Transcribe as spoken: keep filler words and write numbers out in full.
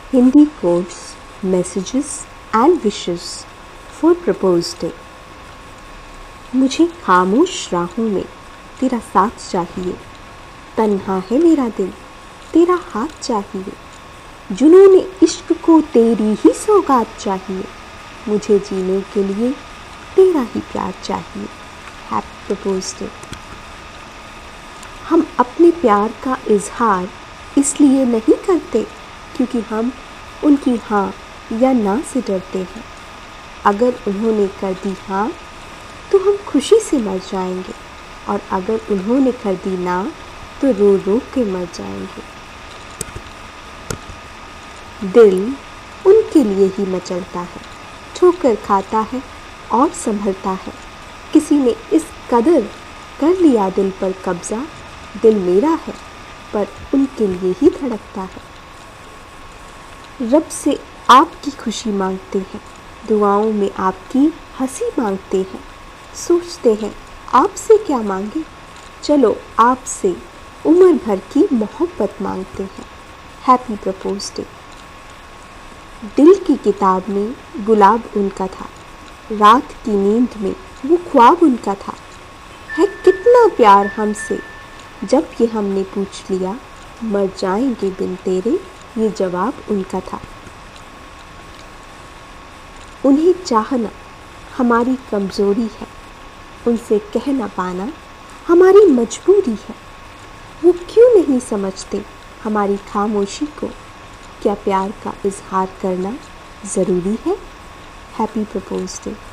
Hindi codes, messages and wishes for proposed day. मुझे खामोश राहों में तेरा साथ चाहिए, तन्हा है मेरा दिल तेरा हाथ चाहिए, जुनून इश्क को तेरी ही सौगात चाहिए, मुझे जीने के लिए तेरा ही प्यार चाहिए। Happy proposed day. हम अपने प्यार का इजहार इसलिए नहीं करते क्योंकि हम उनकी हाँ या ना से डरते हैं। अगर उन्होंने कर दी हाँ तो हम खुशी से मर जाएंगे, और अगर उन्होंने कर दी ना तो रो रो के मर जाएंगे। दिल उनके लिए ही मचलता है, ठोकर खाता है और संभलता है। किसी ने इस कदर कर लिया दिल पर कब्जा, दिल मेरा है पर उनके लिए ही धड़कता है। रब से आपकी खुशी मांगते हैं, दुआओं में आपकी हंसी मांगते हैं, सोचते हैं आपसे क्या मांगे, चलो आपसे उम्र भर की मोहब्बत मांगते हैं। Happy proposed day. दिल की किताब में गुलाब उनका था, रात की नींद में वो ख्वाब उनका था। है कितना प्यार हमसे, जब ये हमने पूछ लिया, मर जाएंगे बिन तेरे, ये जवाब उनका था। उन्हें चाहना हमारी कमज़ोरी है, उनसे कह ना पाना हमारी मजबूरी है। वो क्यों नहीं समझते हमारी खामोशी को, क्या प्यार का इजहार करना ज़रूरी है। Happy proposed day.